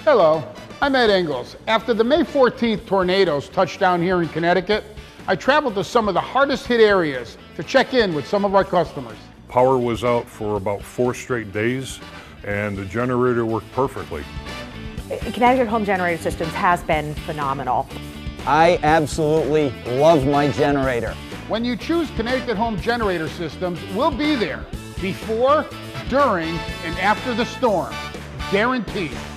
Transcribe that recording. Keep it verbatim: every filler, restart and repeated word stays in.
Hello, I'm Ed Engels. After the May fourteenth tornadoes touched down here in Connecticut, I traveled to some of the hardest hit areas to check in with some of our customers. Power was out for about four straight days, and the generator worked perfectly. Connecticut Home Generator Systems has been phenomenal. I absolutely love my generator. When you choose Connecticut Home Generator Systems, we'll be there before, during, and after the storm. Guaranteed.